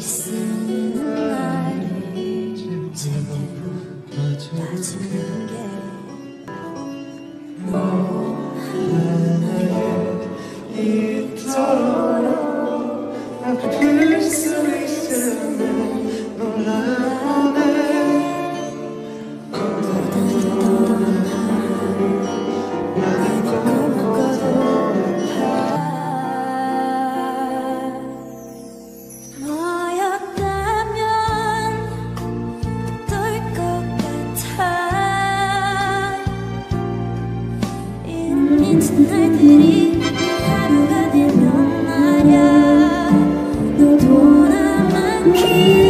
쓰는 나를 제대로 봐주는 게 나를 이토록 아플 수 있음을 몰라보네. 날들이 하루가 되면 말야 너 돌아만큼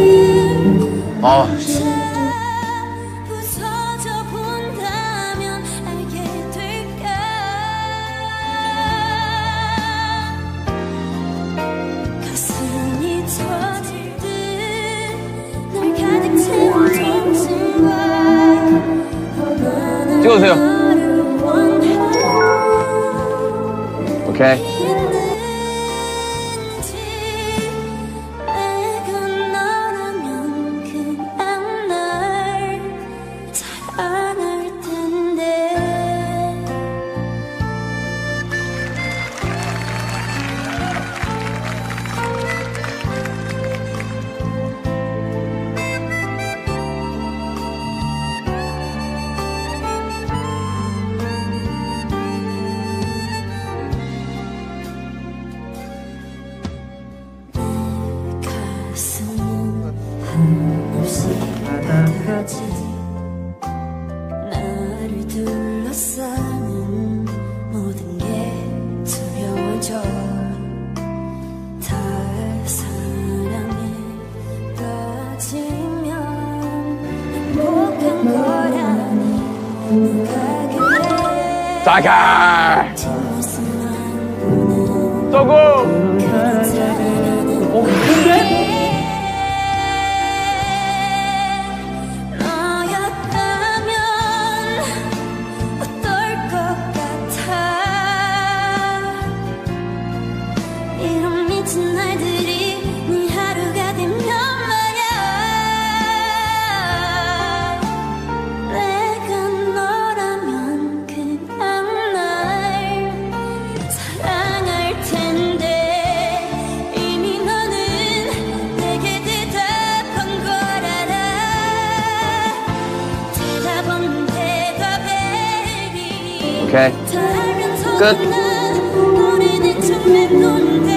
부서져 본다면 알게 될까. 가슴이 터질 듯 널 가득 채운 통증과 찍어주세요. 오케이. 나를 둘러싸는 모든 게 두려워져. 다 사랑에 빠지면 행복한 거라니 누가 그래. 자갈 저거 근데? 날들이 네 하루가 되면 말야 내가 너라면 그냥 날 사랑할 텐데 이미 너는 내게 대답한 걸 알아. 대답은 대답해. 오케이 끝. 우리는 좀 맴돈데